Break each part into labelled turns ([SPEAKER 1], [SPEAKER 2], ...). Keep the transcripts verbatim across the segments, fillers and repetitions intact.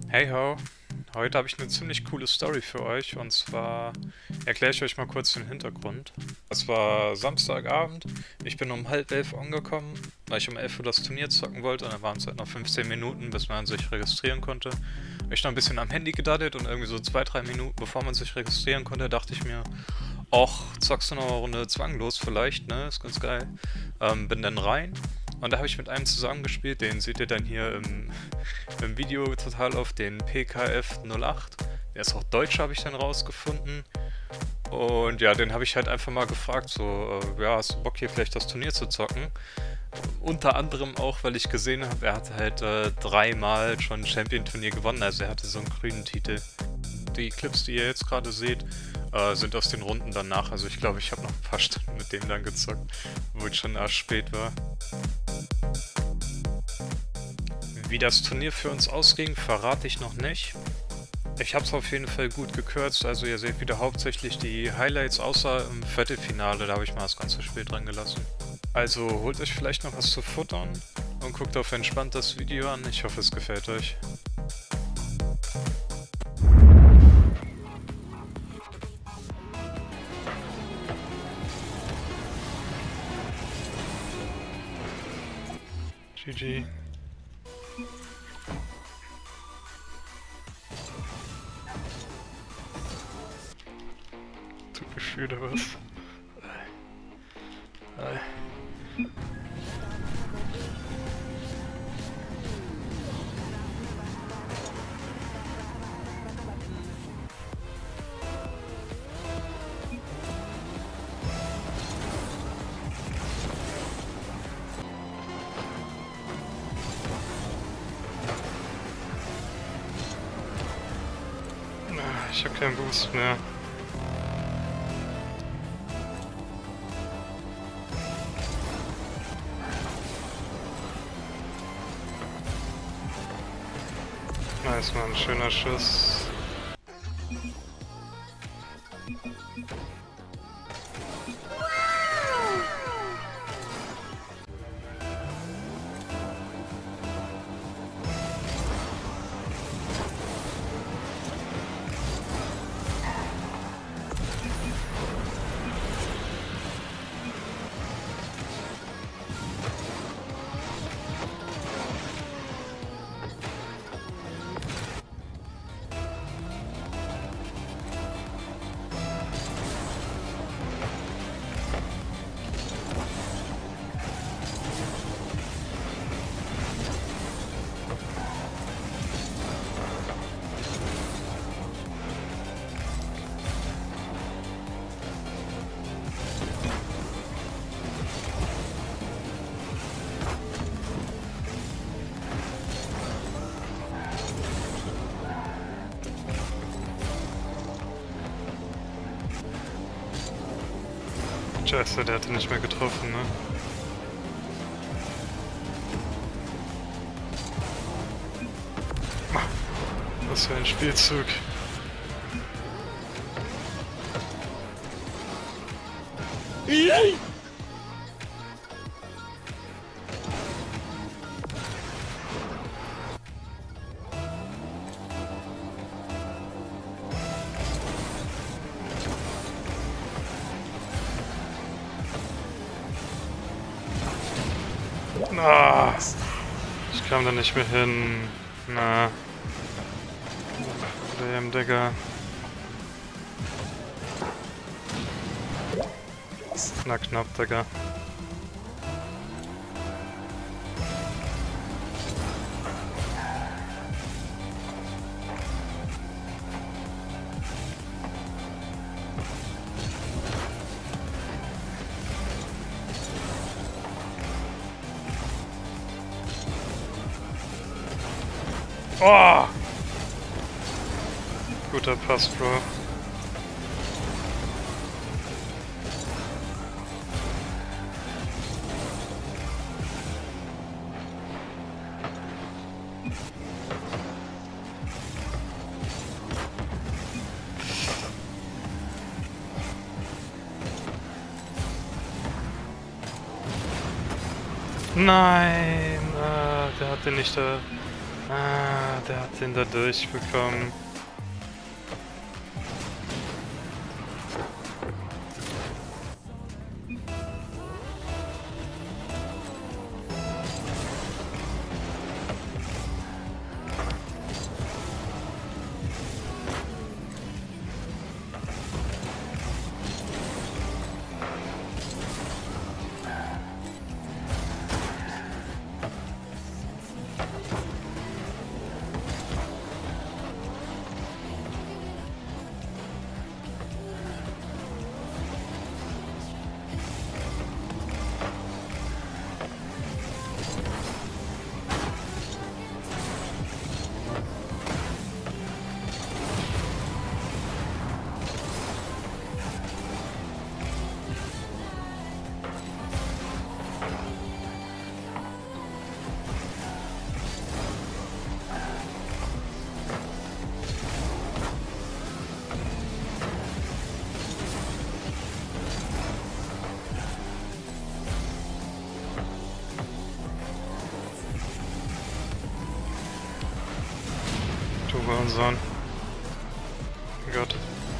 [SPEAKER 1] Hey ho, heute habe ich eine ziemlich coole Story für euch und zwar erkläre ich euch mal kurz den Hintergrund. Es war Samstagabend, ich bin um halb elf angekommen, weil ich um elf Uhr das Turnier zocken wollte und dann waren es halt noch fünfzehn Minuten, bis man sich registrieren konnte. Ich noch ein bisschen am Handy gedaddelt und irgendwie so zwei, drei Minuten bevor man sich registrieren konnte, dachte ich mir, och, zockst du noch eine Runde zwanglos vielleicht, ne, ist ganz geil. Ähm, bin dann rein und da habe ich mit einem zusammengespielt, den seht ihr dann hier im, im Video total auf, den P K F null acht. Der ist auch deutsch, habe ich dann rausgefunden. Und ja, den habe ich halt einfach mal gefragt, so, äh, ja, hast du Bock hier vielleicht das Turnier zu zocken? Unter anderem auch, weil ich gesehen habe, er hatte halt äh, dreimal schon ein Champion-Turnier gewonnen, also er hatte so einen grünen Titel. Die Clips, die ihr jetzt gerade seht, äh, sind aus den Runden danach, also ich glaube, ich habe noch ein paar Stunden mit dem dann gezockt, wo es schon arsch spät war. Wie das Turnier für uns ausging, verrate ich noch nicht. Ich habe es auf jeden Fall gut gekürzt, also ihr seht wieder hauptsächlich die Highlights, außer im Viertelfinale, da habe ich mal das ganze Spiel dran gelassen. Also holt euch vielleicht noch was zu futtern und guckt auf entspannt das Video an, ich hoffe es gefällt euch. G G. Tut Gefühl oder was? Hi. Ich hab keinen Boost mehr. Nice, Mann, schöner Schuss. Scheiße, der hatte nicht mehr getroffen, ne? Was für ein Spielzug. Yay! Ah, ich kam da nicht mehr hin. Na. Damn, Digga. Na knapp, Digga. Oh! Guter Pass, Bro. Nein, ah, der hatte nicht da. Ah. der hat den da durchbekommen. Du Hurensohn. Oh Gott.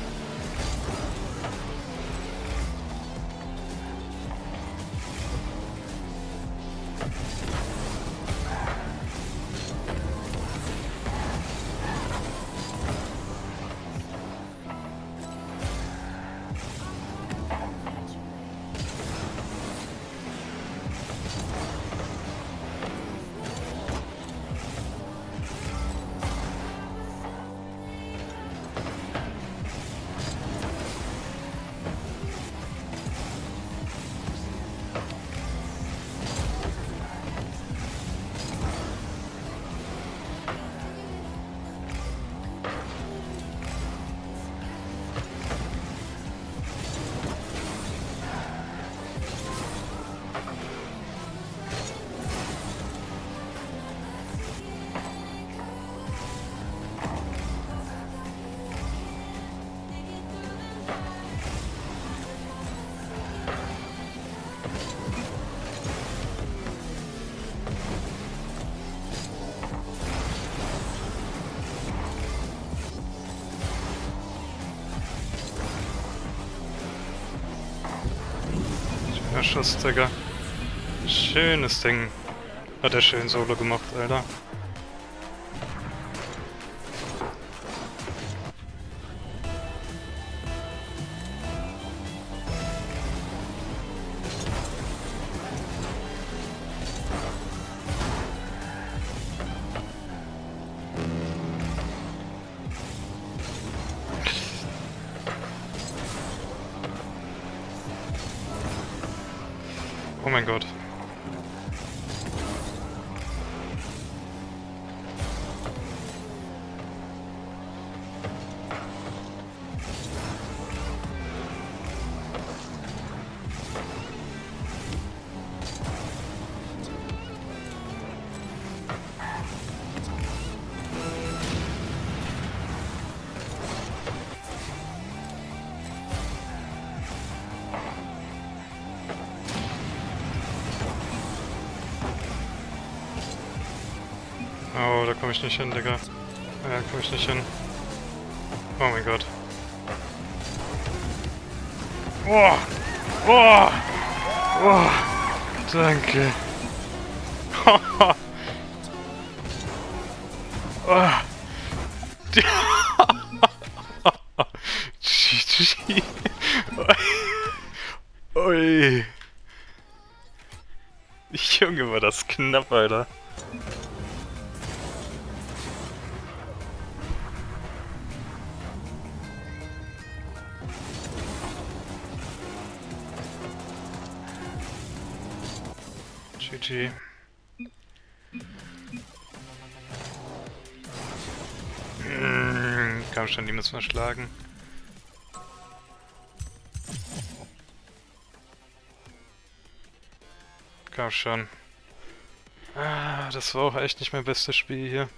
[SPEAKER 1] Schöner Schuss, Digga. Schönes Ding. Hat er schön Solo gemacht, Alter. Oh mein Gott. Oh, da komme ich nicht hin, Digga. Da komme ich nicht hin. Oh mein Gott. Oh! Oh! Oh! Danke. Oh! G G. Ui. Junge, war das knapp, Alter. G G. Hm, komm schon, die müssen wir schlagen. Komm schon. Ah, das war auch echt nicht mein bestes Spiel hier.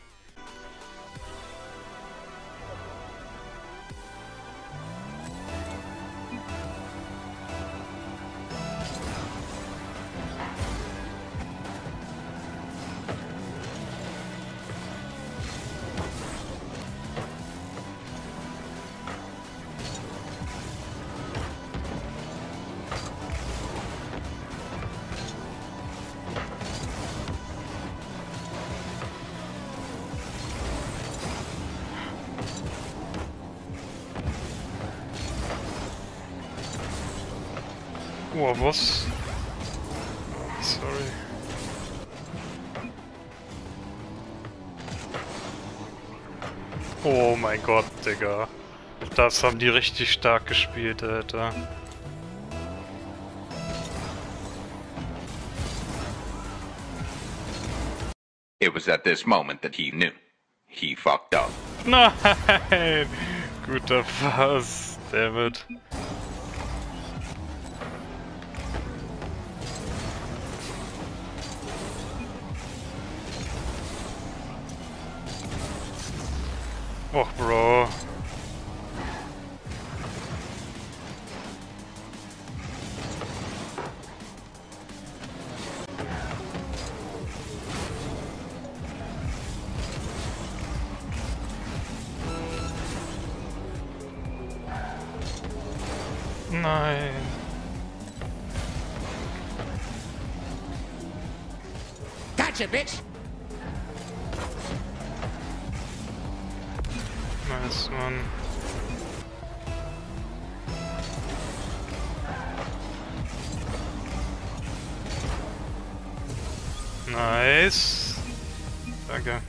[SPEAKER 1] Oh, was? Sorry. Oh mein Gott, Digga. Das haben die richtig stark gespielt, Alter.
[SPEAKER 2] It was at this moment that he knew. He fucked up.
[SPEAKER 1] Nein! Guter Pass, dammit. Och, Bro. Nein.
[SPEAKER 3] Gotcha, bitch!
[SPEAKER 1] Nice, Mann. Nice. Danke.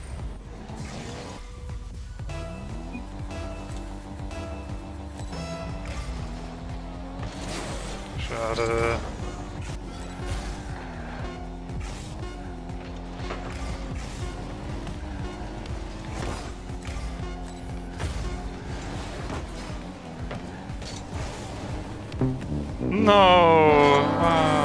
[SPEAKER 1] Schade. No. Ah.